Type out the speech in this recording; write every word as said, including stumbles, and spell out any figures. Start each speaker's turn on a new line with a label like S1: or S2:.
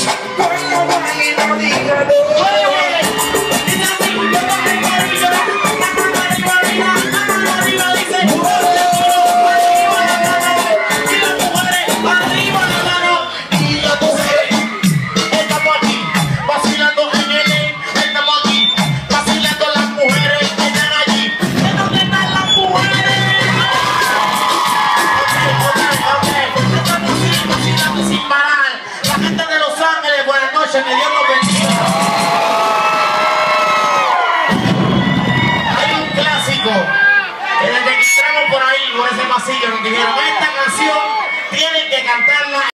S1: Que Dios los bendiga. Hay un clásico que desde que entramos por ahí, por ese pasillo, nos dijeron: esta canción tienen que cantarla.